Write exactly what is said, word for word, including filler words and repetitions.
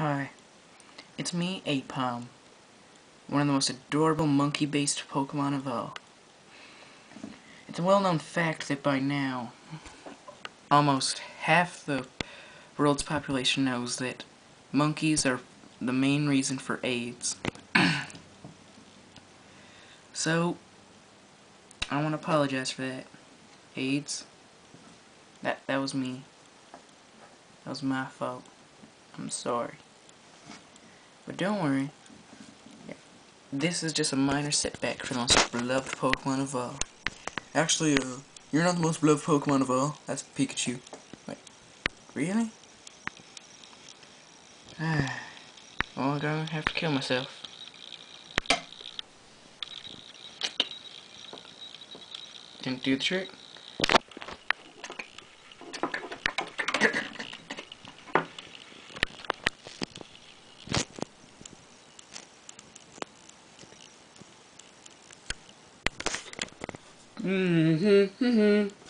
Hi, it's me, Aipom, one of the most adorable monkey-based Pokemon of all. It's a well-known fact that by now, almost half the world's population knows that monkeys are the main reason for AIDS. So, I want to apologize for that. AIDS, that, that was me. That was my fault. I'm sorry. But don't worry. This is just a minor setback for the most beloved Pokemon of all. Actually, uh, you're not the most beloved Pokemon of all. That's Pikachu. Wait, really? Ah, well, I'm gonna have to kill myself. Didn't do the trick. Mm-hmm, mm-hmm.